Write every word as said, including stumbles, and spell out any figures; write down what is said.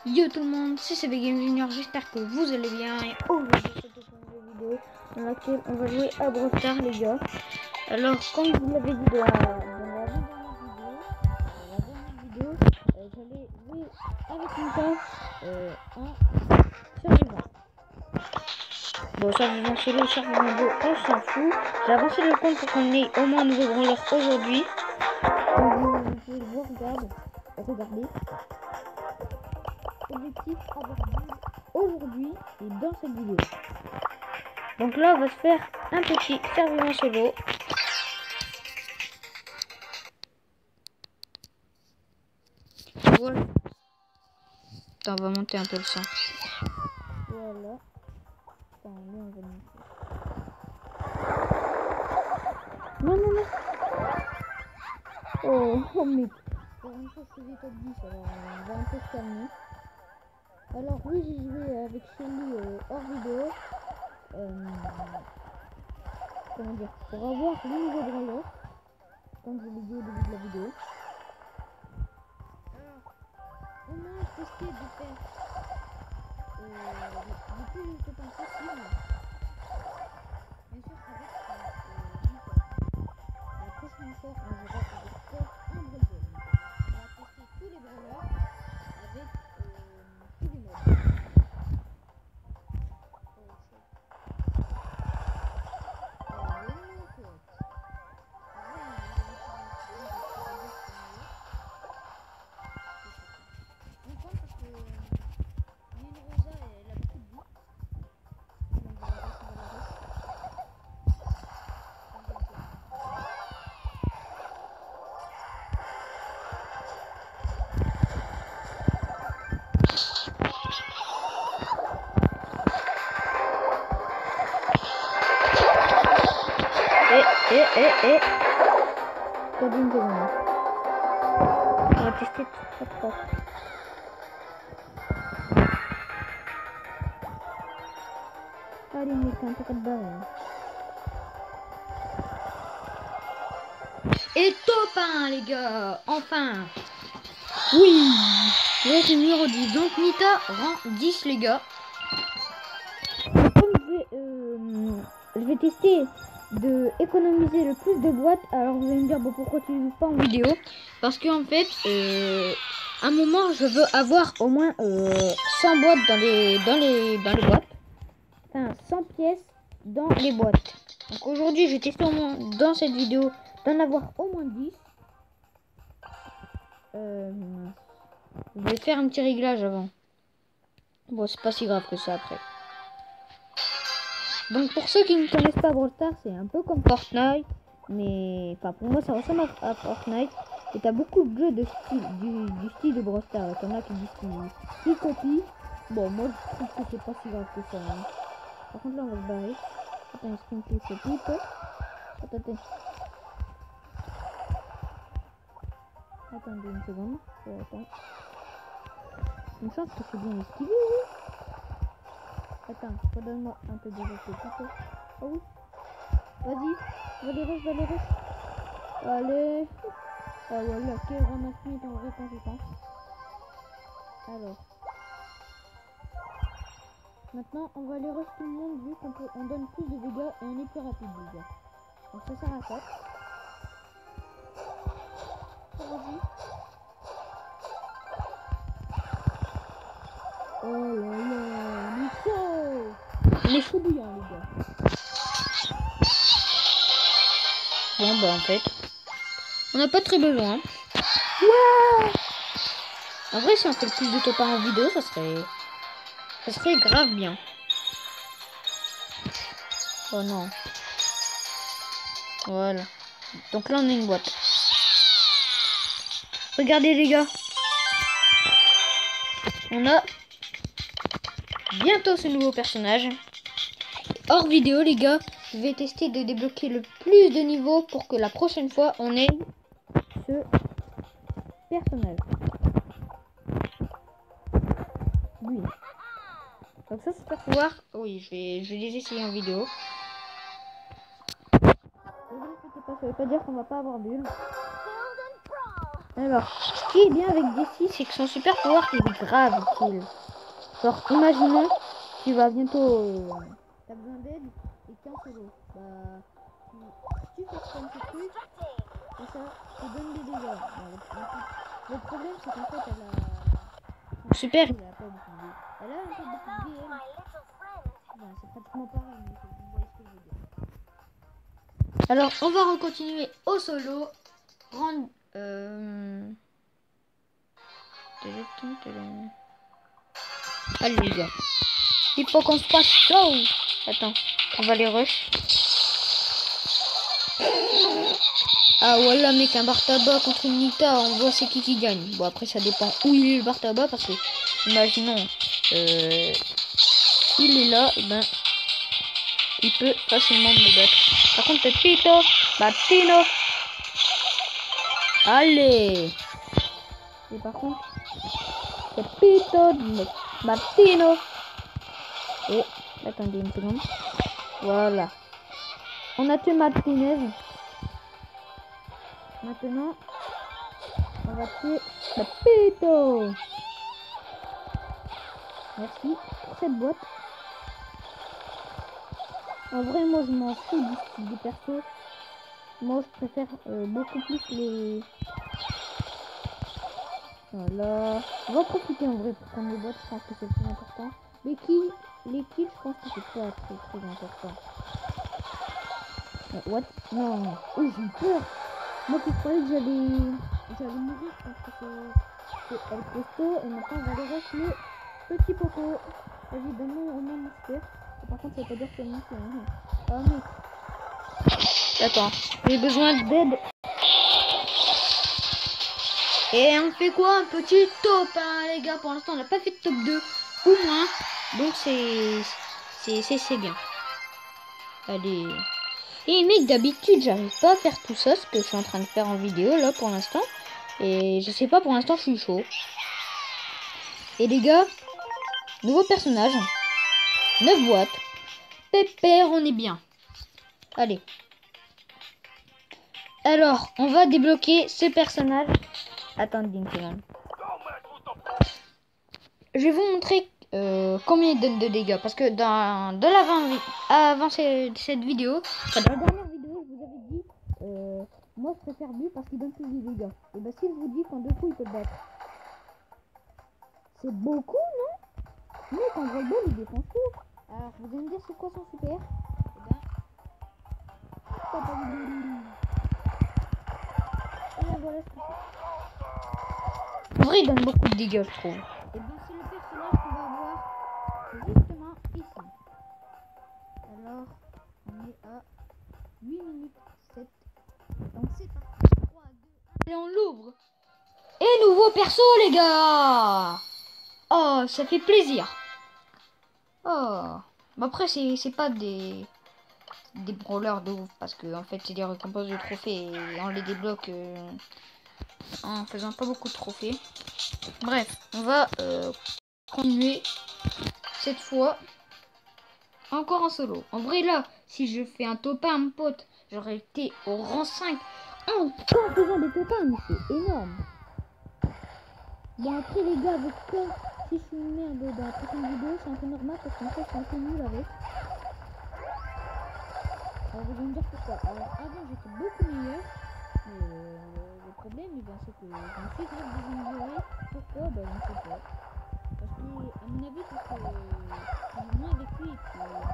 Yo tout le monde, c'est C B Game Junior, j'espère que vous allez bien et aujourd'hui c'est une nouvelle vidéo dans laquelle on va jouer à Brawl Stars les gars. Alors comme je vous l'avais dit dans la, dans la dernière vidéo, dans la dernière vidéo euh, j'allais jouer avec Nita euh, en survivant. Bon, survivant solo, survivant beau, on s'en fout. J'ai avancé le compte pour qu'on ait au moins un nouveau brawler aujourd'hui. Comme vous pouvez le voir, regarde, regardez. Objectif avoir aujourd'hui et dans cette vidéo. Donc là on va se faire un petit survivant solo. Voilà. Attends, on va monter un peu le son. Voilà. Attends, lui on va le monter. Non non non. Oh, oh mec. Pour une fois je faisais top dix, alors on va un peu se calmer. Alors oui, j'ai joué avec Shelly euh, hors vidéo. Euh, comment dire, pour avoir le nouveau brawler, comme je l'ai dit au début de la vidéo. Alors, on a testé de faire euh, le plus de temps possible. Bien sûr, avec euh, la prochaine fois, on jouera avec Pop un Brawl Ball. On va tester tous les brawlers avec euh, tous les modes. Et, et, et, et. Pas d'une seconde. On va tester tout ça. Allez, mec, un peu de barre. Et top un, les gars. Enfin. Oui. Le numéro dix. Donc, Nita rang dix, les gars. Donc, comme je vais, euh, je vais tester de économiser le plus de boîtes. Alors vous allez me dire bon, pourquoi tu ne joues pas en vidéo? Parce que en fait euh, à un moment je veux avoir au moins euh, cent boîtes dans les dans les dans les boîtes, enfin cent pièces dans les boîtes. Donc aujourd'hui je vais tester au moins dans cette vidéo d'en avoir au moins dix. euh, je vais faire un petit réglage avant. Bon, c'est pas si grave que ça après. Donc pour ceux qui ne connaissent pas Brawl Stars, c'est un peu comme Fortnite, mais enfin pour moi ça ressemble à, à Fortnite. Et t'as beaucoup de jeux de style, du, du style de Brawl Stars. T'en as qui disent qu'ils copient. Bon, moi je trouve que c'est pas si grave que ça. Hein. Par contre là on va se barrer. Attends, est-ce qu'on touche tout? Attends, attends. Attendez une seconde. Oh, attends. Une chance que c'est bien esquivé, oui. Attends, redonne-moi un peu de repos. Oh oui. Vas-y, va les rush, va les rush. Allez. Ah voilà, quel ramasse-mille en vrai conséquence. Alors. Maintenant, on va aller rush tout le monde vu qu'on peut, on donne plus de dégâts et on est plus rapide, les gars. Donc ça sert à ça. Oh, vas-y. Oh là là, on est chaud. On est chaud bouillant, les gars. Bon, bah en fait, on n'a pas très besoin. Ouais. En vrai, si on fait le plus de top un en vidéo, ça serait, ça serait grave bien. Oh non. Voilà. Donc là, on a une boîte. Regardez, les gars. On a bientôt ce nouveau personnage. Hors vidéo, les gars, je vais tester de débloquer le plus de niveaux pour que la prochaine fois, on ait ce personnage. Oui. Donc ça, c'est pour pouvoir... Oui, je vais, je vais les essayer en vidéo. Ne vous inquiétez pas, ça veut pas dire qu'on va pas avoir bulle. Alors, ce qui est bien avec Jessie, c'est que son super pouvoir est grave utile. Genre, imaginons, tu vas bientôt... Euh, t'as besoin d'aide et t'es en solo. Bah, tu, tu fais comme ce truc, et ça te donne des dégâts. Bon, le, le problème, c'est qu'en fait, elle a... Super. Elle a pas beaucoup de vie. Elle a un peu beaucoup de vie, elle. Bon, c'est pratiquement pareil, mais vous voyez ce que je veux dire. Alors, on va recontinuer au solo. Rendre... Euh... Allez les gars. Il faut qu'on se passe chaud. Attends, on va les rush. Ah voilà mec, un bar tabac contre une Nita, on voit c'est qui qui gagne. Bon après ça dépend où il est le bar tabac parce que imaginons euh, il est là, et ben il peut facilement me battre. Par contre Pepito, Martino. Allez. Et par contre Pepito, Martino. Et attendez une seconde. Voilà. On a tué Martinez. Maintenant, on va tuer Pepito. Merci pour cette boîte. En vrai, moi, je m'en fous du style des persos. Moi, je préfère euh, beaucoup plus les... Voilà. On va profiter en vrai pour prendre les boîtes. Je pense que c'est le plus important. Les kills, les kills, je pense que c'est pas très très important. Mais what? Non. Oh, j'ai eu peur. Moi qui croyais que j'allais j'allais mourir parce que c'est El Costo et maintenant on va aller rush le petit popo. Vas-y, donne-moi au moins mon super. Et par contre ça veut pas dire que c'est mon super. Ah mais... Attends, j'ai besoin d'aide. Et on fait quoi? Un petit top hein, les gars. Pour l'instant on n'a pas fait de top deux ou moins. Donc c'est c'est bien. Allez. Et mec, d'habitude, j'arrive pas à faire tout ça, ce que je suis en train de faire en vidéo là pour l'instant. Et je sais pas, pour l'instant, je suis chaud. Et les gars, nouveau personnage, neuf boîtes, pépère, on est bien. Allez. Alors, on va débloquer ce personnage. Attendez une seconde. Je vais vous montrer euh, combien il donne de dégâts. Parce que dans, dans l'avant, avant cette, cette vidéo, enfin, dans la dernière vidéo, je vous avais dit... Euh, moi je préfère lui parce qu'il donne plus de dégâts. Et bah si je vous dis qu'en deux coups il peut le battre. C'est beaucoup non? Mais quand Brawl Ball il défend tout. Alors vous allez me dire c'est quoi son super? Et ben... Et voilà ce que c'est. En vrai il donne beaucoup de dégâts je trouve. Et ben c'est le personnage qu'on va voir justement ici. Alors on est à huit minutes sept. Donc c'est parti. trois, deux, un. Et on l'ouvre. Et nouveau perso les gars. Oh ça fait plaisir. Oh bon, après c'est pas des des brawlers de ouf parce que en fait c'est des récompenses de trophées et on les débloque euh, en faisant pas beaucoup de trophées. Bref on va euh, continuer cette fois encore en solo. En vrai là si je fais un top un mon pote j'aurais été au rang cinq encore faisant des top un mais c'est énorme. Bon après les gars avec quoi si je suis une merde dans la prochaine vidéo c'est un peu normal parce qu'en fait c'est un peu nul avec. Alors vous allez me dire pourquoi. Alors avant j'étais beaucoup meilleur. Mais euh, le problème eh ben, c'est que je me suis grave désamélioré. Pourquoi? Bah je ne sais pas. Parce que à mon avis parce que euh, je joue moins avec lui et que